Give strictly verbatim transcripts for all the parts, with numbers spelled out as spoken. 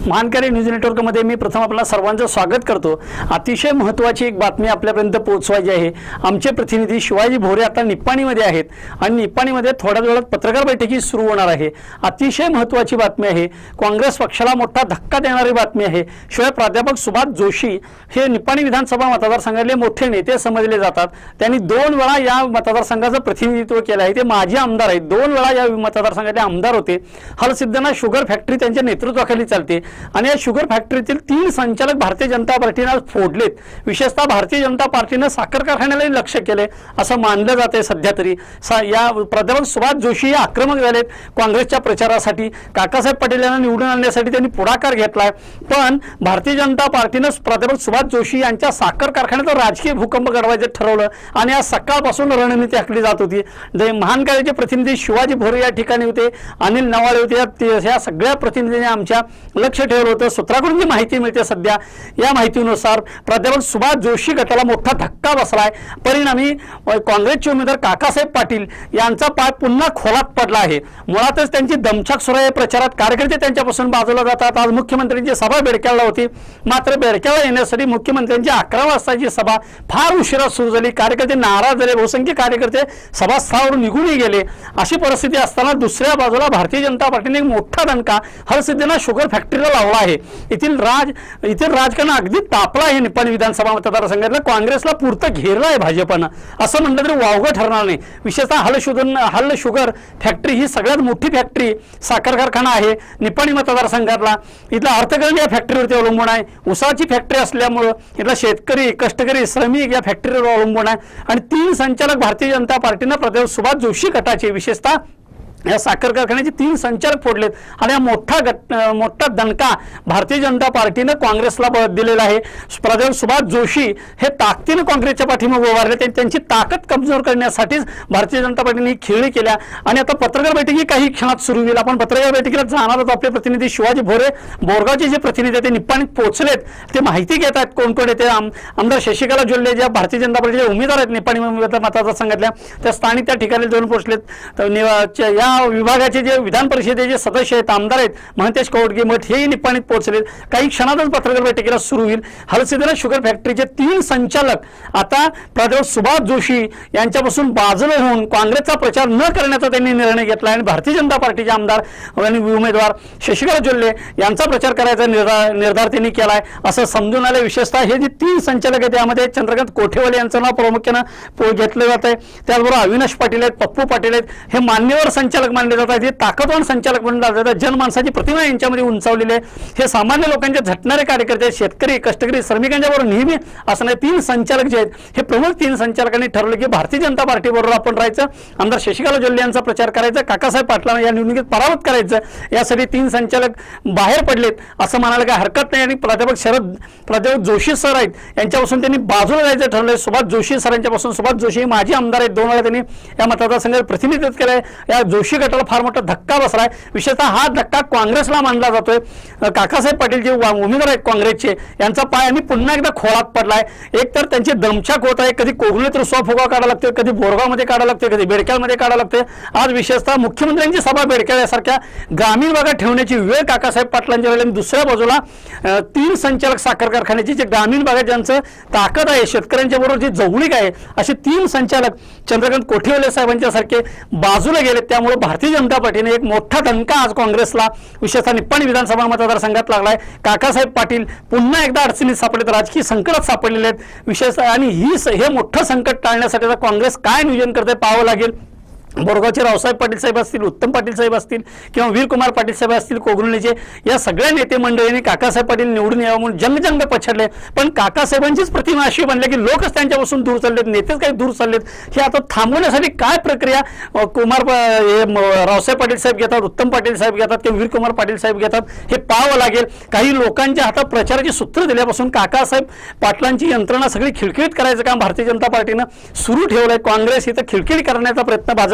महानकारी news नेटवर्कमध्ये मी प्रथम आपल्या सर्वांचं स्वागत करतो। अतिशय महत्त्वाची एक बातमी आपल्यापर्यंत पोहोचवायची आहे। आमचे प्रतिनिधी शिवाजी भोरे आता निप्पाणीमध्ये आहेत आणि निप्पाणीमध्ये थोड्याच वेळात पत्रकार बैठकी सुरू होणार आहे। अतिशय महत्त्वाची बातमी आहे, काँग्रेस पक्षाला मोठा धक्का देणारी बातमी आहे। शिवाय प्राध्यापक सुभाष जोशी हे निप्पाणी विधानसभा मतदारसंघातले मोठे नेते समजले जातात। त्यांनी दोन वेळा या मतदारसंघाचं प्रतिनिधित्व केलं आहे। ते माजी आमदार आहेत, दोन वेळा या मतदारसंघाचे आमदार होते। हलसिद्धनाथ शुगर फॅक्टरी त्यांच्या नेतृत्वाखाली चालते आणि या शुगर फॅक्टरीतील तीन संचालक भारतीय जनता पार्टीने फोडलेत। विशेषतः भारतीय जनता पार्टीने साखर कारखान्याला लक्ष केले असं मानलं जाते। सध्या तरी या प्राध्यापक सुभाष जोशी हे आक्रमक झालेत काँग्रेसच्या प्रचारासाठी। काकासाहेब पाटील यांना निवडून आणण्यासाठी त्यांनी पुढाकार घेतलाय, पण भारतीय जनता पार्टीने प्राध्यापक सुभाष जोशी यांच्या साखर कारखान्यात राजकीय भूकंप घडवायचं ठरवलं आणि आज सकाळपासून रणनीती आखली जात होती। जे महानकार्याचे प्रतिनिधी शिवाजी भोरे या ठिकाणी होते, अनिल नवाळे होते, या सगळ्या प्रतिनिधींनी आमच्या लक्ष ठेवलं होतं। सूत्राकडून जी माहिती मिळते सध्या, या माहितीनुसार प्राध्यापक सुभाष जोशी गटाला मोठा धक्का बसलाय। परिणामी काँग्रेसचे उमेदवार काकासाहेब पाटील यांचा पाय पुन्हा खोलात पडला आहे। मुळातच त्यांची दमछाक सुरू आहे प्रचारात, कार्यकर्ते त्यांच्यापासून बाजूला जातात। आज मुख्यमंत्र्यांची सभा बेडक्याला होती, मात्र बेडक्याला येण्यासाठी मुख्यमंत्र्यांची अकरा वाजताची सभा फार उशिरा सुरू झाली। कार्यकर्ते नाराज झाले, बहुसंख्य कार्यकर्ते सभास्थळावरून निघूनही गेले। अशी परिस्थिती असताना दुसऱ्या बाजूला भारतीय जनता पार्टीने एक मोठा दणका हरसिद्धनाथ शुगर फॅक्टरीला लावला आहे। येथील राज येथील राजकारण अगदी तापला आहे। निप्पाणी विधानसभा मतदारसंघातल्या काँग्रेसला पुरतं घेरलं आहे भाजपनं, असं म्हटलं तरी वावगं ठरणार नाही। विशेषतः हल शुगर हल शुगर फॅक्टरी ही सगळ्यात मोठी फॅक्टरी साखर कारखाना आहे निप्पाणी मतदारसंघातला। इथला अर्थकारण या फॅक्टरीवरती अवलंबून आहे। उसाची फॅक्टरी असल्यामुळं इथला शेतकरी, कष्टकरी, श्रमिक या फॅक्टरीवर अवलंबून आहे आणि तीन संचालक भारतीय जनता पार्टीनं प्राध्यापक सुभाष जोशी गटाचे, विशेषतः या साखर कारखान्याचे तीन संचालक फोडलेत आणि हा मोठा गट मोठा दणका भारतीय जनता पार्टीने काँग्रेसला दिलेला आहे। प्राध्यापक सुभाष जोशी हे ताकदीने काँग्रेसच्या पाठीमागे उभारले, त्यांची ताकद कमजोर करण्यासाठीच भारतीय जनता पार्टीने खेळी केल्या आणि आता पत्रकार बैठकी काही क्षणात सुरू होईल। आपण पत्रकार बैठकीला जाणार आहोत। आपले प्रतिनिधी शिवाजी भोरे बोरगावचे जे प्रतिनिधी ते निप्पाणीत पोहोचलेत, ते माहिती घेत आहेत कोण कोण येते। आमदार शशिकला जोल्ले ज्या भारतीय जनता पार्टीचे उमेदवार आहेत निप्पाणी मतदारसंघातल्या, त्या स्थानिक त्या ठिकाणी जाऊन पोहोचलेत। या विभागाचे जे विधान परिषदेचे सदस्य आहेत, आमदार आहेत, महंतेश कवडगे मठ हेही निप्पाणीत पोहोचले। काही क्षणातच पत्रकार बैठकीला सुरू होईल। हलसिद्धनाथ शुगर फॅक्टरीचे तीन संचालक आता प्राध्यापक सुभाष जोशी यांच्यापासून बाजूला होऊन काँग्रेसचा प्रचार न करण्याचा त्यांनी निर्णय घेतला आणि भारतीय जनता पार्टीचे आमदार आणि उमेदवार शशिकला जोल्ले यांचा प्रचार करायचा निर्धार निर्धार त्यांनी केलाय असं समजून आलं। विशेषतः हे जे तीन संचालक आहेत त्यामध्ये चंद्रकांत कोठेवाले यांचं नाव प्रामुख्यानं घेतलं जात आहे। त्याचबरोबर अविनाश पाटील आहेत, पप्पू पाटील आहेत, हे मान्यवर संचालक मानले जातात। हे ताकदवान संचालक मानले जातात। जनमानसाची प्रतिमा यांच्यामध्ये उंचावलेली आहे। हे सामान्य लोकांचे झटणारे कार्यकर्ते, शेतकरी, कष्टकरी, श्रमिकांच्या बरोबर नेहमी असणारे तीन संचालक जे आहेत, हे प्रमुख तीन संचालकांनी ठरवलं की भारतीय जनता पार्टी बरोबर आपण राहायचं, आमदार शशिकला जोल्ले यांचा प्रचार करायचा, काकासाहेब पाटलांना या निवडणुकीत पराभूत करायचं। यासाठी तीन संचालक बाहेर पडलेत असं म्हणायला काही हरकत नाही आणि प्राध्यापक शरद प्राध्यापक जोशी सर आहेत यांच्यापासून त्यांनी बाजूला जायचं ठरलंय। सुभाष जोशी सरांच्यापासून, सुभाष जोशी माजी आमदार आहेत, दोन वेळा त्यांनी या मतदारसंघात प्रतिनिधित्व केलंय। या जोशी गटाला फार मोठा धक्का बसलाय। विशेषतः हा धक्का काँग्रेसला मानला जातोय। काकासाहेब पाटील जे उमेदवार आहेत काँग्रेसचे, यांचा पाय आणि पुन्हा एकदा खोळात पडलाय। एक तर त्यांची दमछाक होत आहे, कधी कोगणीत रुसवा फुगा काढावा लागतोय, कधी बोरगावमध्ये काढावं लागतंय, कधी बेडक्यामध्ये काढावं लागतंय। आज विशेषतः मुख्यमंत्र्यांची सभा बेडक्याळ यासारख्या ग्रामीण भागात ठेवण्याची वेळ काकासाहेब पाटलांच्या वेळेला, दुसऱ्या बाजूला तीन संचालक साखर कारखान्याची जे ग्रामीण भागात ज्यांचं ताकद आहे, शेतकऱ्यांच्या बरोबर जी जवळीक आहे, असे तीन संचालक चंद्रकांत कोठेवाले साहेबांच्या सारखे बाजूला गेले। त्यामुळे भारतीय जनता पार्टीने एक मोठा दणका आज काँग्रेसला विशेषतः निप्पाणी विधानसभा मतदारसंघात लागलाय। काकासाहेब पाटील पुन्हा एकदा अडचणीत सापडलेत, राजकीय संकटात सापडलेले आहेत विशेषतः, आणि ही हे मोठं संकट टाळण्यासाठी आता काँग्रेस काय नियोजन करते पाहावं लागेल। बोरगावचे रावसाहेब पाटील साहेब असतील, उत्तम पाटील साहेब असतील किंवा वीरकुमार पाटील साहेब असतील कोगरुलीचे, या सगळ्या नेते मंडळींनी काकासाहेब पाटील निवडून यावं म्हणून जंगजंग पछाडले, पण काकासाहेबांचीच प्रतिमा अशी बनली की लोकच त्यांच्यापासून दूर चाललेत, नेतेच काही दूर चाललेत। हे आता थांबवण्यासाठी काय प्रक्रिया कुमार रावसाहेब पाटील साहेब घेतात, उत्तम पाटील साहेब घेतात किंवा वीरकुमार पाटील साहेब घेतात, हे पाहावं लागेल। काही लोकांच्या हातात प्रचाराची सूत्र दिल्यापासून काकासाहेब पाटलांची यंत्रणा सगळी खिळखिळीत करायचं काम भारतीय जनता पार्टीनं सुरू ठेवलंय। काँग्रेस इथं खिळखिळी करण्याचा प्रयत्न भाजप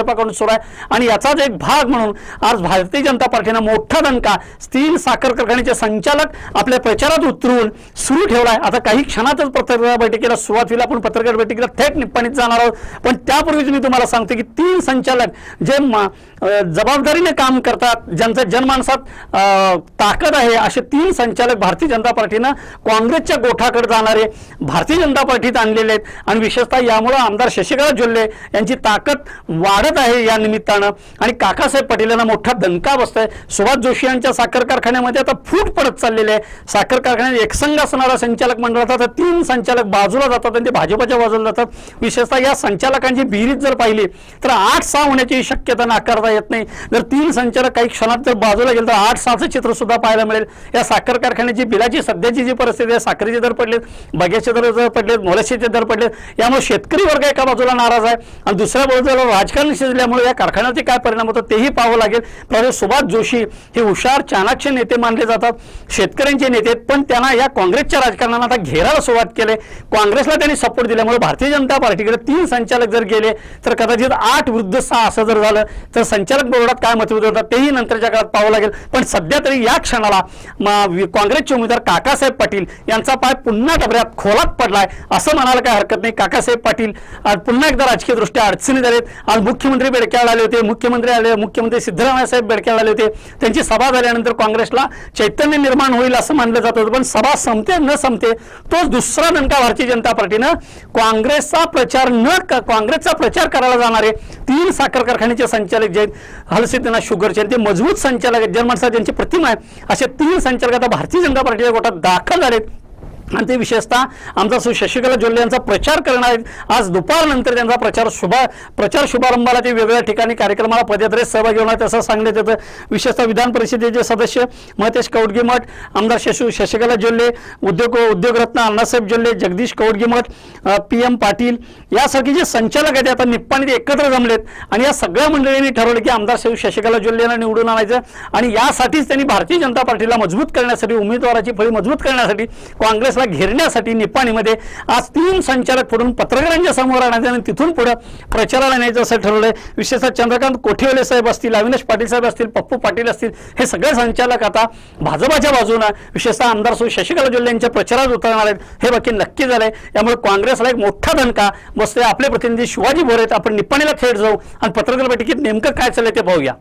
भाजपाकडून सुरू आहे आणि याचाच एक भाग म्हणून आज भारतीय जनता पार्टीनं मोठा दणका तीन साखर कारखान्याचे संचालक आपल्या प्रचारात उतरवून सुरू ठेवला आहे। आता काही क्षणातच पत्रकार बैठकीला सुरुवात होईल, आपण पत्रकार बैठकीला थेट निप्पाणीत जाणार आहोत, पण त्यापूर्वीच मी तुम्हाला सांगतो की तीन संचालक जे जबाबदारीने काम करतात, ज्यांचं जनमानसात ताकद आहे, असे तीन संचालक भारतीय जनता पार्टीनं काँग्रेसच्या गोठाकडे जाणारे भारतीय जनता पार्टीत आणलेले आहेत आणि विशेषतः यामुळे आमदार शशिकला जोल्ले यांची ताकद वाढत आहे या निमित्तानं आणि काकासाहेब पाटील यांना मोठा दणका बसतोय। सुभाष जोशी यांच्या साखर कारखान्यामध्ये आता फूट पडत चाललेले आहे। साखर कारखान्यात एकसंघ असणारा संचालक मंडळाचा तर तीन संचालक बाजूला जातात आणि ते भाजपच्या बाजूला जातात। विशेषतः या संचालकांची बेरीज जर पाहिली तर आठ सहा होण्याची शक्यता नाकारता येत नाही। जर तीन संचालक काही क्षणात जर बाजूला गेले तर आठ सहाचं चित्र सुद्धा पाहायला मिळेल। या साखर कारखान्याची बिलाची सध्याची जी परिस्थिती आहे, साखरेचे दर पडलेत, बग्याचे दर जर पडलेत, मोलाशीचे दर पडलेत, यामुळे शेतकरी वर्ग एका बाजूला नाराज आहे आणि दुसऱ्या बाजूला राजकारण शिजल्यामुळे या कारखान्याचे काय परिणाम होतो तेही पाहावं लागेल। प्रोफेसर सुभाष जोशी हे हुशार चाणाक्ष नेते मानले जातात, शेतकऱ्यांचे नेते, पण त्यांना या काँग्रेसच्या राजकारणाला आता घेरायला सुरुवात केली। काँग्रेसला त्यांनी सपोर्ट दिल्यामुळे भारतीय जनता पार्टीकडे तीन संचालक जर गेले तर कदाचित आठ विरुद्ध सहा असं जर झालं तर संचालक बोर्डात काय मतभेद होतात तेही नंतरच्या काळात पाहावं लागेल। पण सध्या तरी या क्षणाला काँग्रेसचे उमेदवार काकासाहेब पाटील यांचा पाय पुन्हा डबऱ्यात खोलात पडलाय असं म्हणायला काय हरकत नाही। काकासाहेब पाटील आज पुन्हा एकदा राजकीय दृष्ट्या अडचणीत आलेत। आज मुख्यमंत्री बेडक्याला आले होते, मुख्यमंत्री आले मुख्यमंत्री सिद्धरामय्या साहेब बेडक्याला आले होते, त्यांची सभा झाल्यानंतर काँग्रेसला चैतन्य निर्माण होईल असं मानलं जात होतं, पण सभा संपते न संपते तोच दुसरा दणका भारतीय जनता पार्टीनं काँग्रेसचा प्रचार न काँग्रेसचा प्रचार करायला जाणारे तीन साखर कारखान्याचे संचालक जे हलसिद्धनाथ शुगरचे ते मजबूत संचालक आहेत, जनमानसात ज्यांची प्रतिमा आहे, असे तीन संचालक आता भारतीय जनता पार्टीच्या गोटात दाखल झालेत आणि ते विशेषतः आमदार श्री शशिकला जोल्ले यांचा प्रचार करणार आहेत। आज दुपारनंतर त्यांचा प्रचार शुभा प्रचार शुभारंभाला ते वेगवेगळ्या ठिकाणी कार्यक्रमाला पदयात्रेत सहभागी होणार असं सांगण्यात येतं। विशेषतः विधान परिषदेचे सदस्य महेश कौडगीमठ, आमदार शशि शशिकला जोल्ले, उद्योग उद्योगरत्न अण्णासाहेब जोल्ले, जगदीश कौडगीमठ, पी एम पाटील यासारखे जे संचालक आहेत आता निप्पाणीत एकत्र जमलेत आणि या सगळ्या मंडळींनी ठरवलं की आमदार श्री शशिकला जोल्ले यांना निवडून आणायचं आणि यासाठीच त्यांनी भारतीय जनता पार्टीला मजबूत करण्यासाठी, उमेदवाराची फळी मजबूत करण्यासाठी, काँग्रेस घेरण्यासाठी निप्पाणीमध्ये आज तीन संचालक पुढून पत्रकारांच्या समोर आणायचं आणि तिथून पुढे प्रचाराला न्यायचं असं ठरवलंय। विशेषतः चंद्रकांत कोठेवाले साहेब असतील, अविनाश पाटील साहेब असतील, पप्पू पाटील असतील, हे सगळे संचालक आता भाजपाच्या बाजूनं विशेषतः आमदार श्री शशिकला जोल्ले यांच्या प्रचारात उतरणार आहेत हे बाकी नक्की झालंय। त्यामुळे काँग्रेसला एक मोठा दणका बसतोय। आपले प्रतिनिधी शिवाजी भोरे आहेत, आपण निप्पाणीला थेट जाऊ आणि पत्रकार बैठकीत नेमकं काय चाललंय ते पाहूया।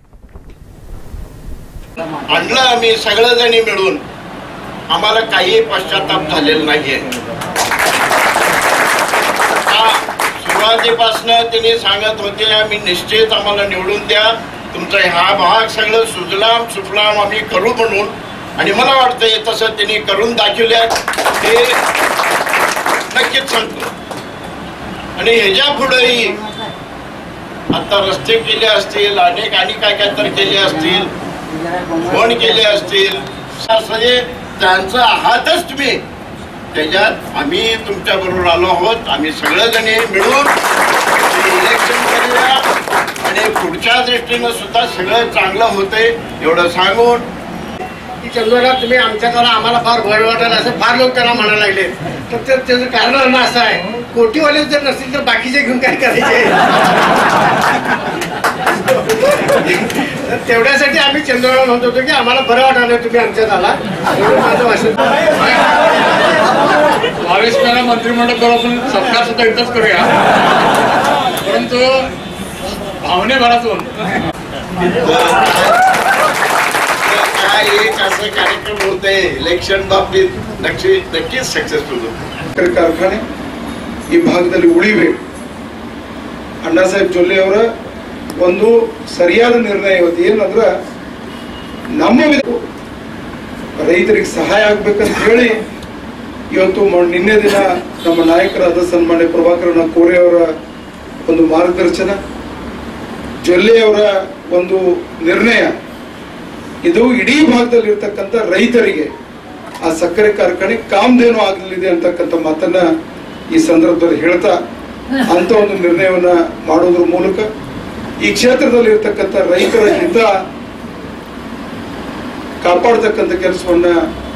आणलं आम्ही सगळेजणी मिळून, आम्हाला काही पश्चाताप झालेला नाहीये। सुरुवातीपासून त्यांनी सांगत होते आम्ही निश्चित आम्हाला निवडून द्या, तुमचा हा भाग सगळं सुजलाम सुफलाम आम्ही करू म्हणून, आणि मला वाटतंय तसं त्यांनी करून दाखवले हे नक्कीच सांगतो। आणि ह्याच्या पुढेही आता रस्ते केले असतील, अनेक आणि काय काय तर केले असतील, फोन केले असतील, त्यांचा आहातच तुम्ही, त्याच्यात आम्ही तुमच्या बरोबर आलो आहोत। आम्ही सगळेजणी मिळून इलेक्शन करूया आणि पुढच्या दृष्टीनं सुद्धा सगळं चांगलं होतंय एवढं सांगून चंद्रकांत तुम्ही आमच्या जरा आम्हाला फार भय वाटेल असं फार लोक त्यांना म्हणायला लागले, तर त्याचं कारण असं आहे कोटीवाले जर नसतील तर बाकीचे घेऊन काय करायचे। तेवढ्यासाठी आम्ही चंद्रकांत म्हणत होतो की आम्हाला बरं वाटायला तुम्ही आमच्यात आला। माझं भाषण बावीस मेला मंत्रिमंडळ करू, आपण सत्कार सुद्धा इथंच करूया, परंतु भावनेभरातून काय एक असं कार्यक्रम होते इलेक्शन बाबतीत नक्की नक्कीच सक्सेसफुल होते। ಕಾರ್ಖಾನೆ ಈ ಭಾಗದಲ್ಲಿ ಉಳಿಬೇಕು, ಅಣ್ಣಾಸಾಹೇಬ್ ಜೊಲ್ಲೆ ಅವರ ಒಂದು ಸರಿಯಾದ ನಿರ್ಣಯ ಇವತ್ತು ಏನಂದ್ರೆ ನಮ್ಮ ರೈತರಿಗೆ ಸಹಾಯ ಆಗ್ಬೇಕಂತ ಹೇಳಿ ಇವತ್ತು ನಿನ್ನೆ ದಿನ ನಮ್ಮ ನಾಯಕರಾದ ಸನ್ಮಾನ್ಯ ಪ್ರಭಾಕರಣ್ಣ ಕೋರೆ ಅವರ ಒಂದು ಮಾರ್ಗದರ್ಶನ, ಜೊಲ್ಲೆ ಅವರ ಒಂದು ನಿರ್ಣಯ ಇದು ಇಡೀ ಭಾಗದಲ್ಲಿ ಇರ್ತಕ್ಕಂಥ ರೈತರಿಗೆ ಆ ಸಕ್ಕರೆ ಕಾರ್ಖಾನೆ ಕಾಮಧೇನು ಆಗಲಿದೆ ಅಂತಕ್ಕಂಥ ಮಾತನ್ನ ಈ ಸಂದರ್ಭದಲ್ಲಿ ಹೇಳ್ತಾ ಅಂತ ಒಂದು ನಿರ್ಣಯವನ್ನ ಮಾಡೋದ್ರ ಮೂಲಕ ಈ ಕ್ಷೇತ್ರದಲ್ಲಿ ಇರ್ತಕ್ಕಂಥ ರೈತರ ಹಿತ ಕಾಪಾಡತಕ್ಕಂಥ ಕೆಲಸವನ್ನ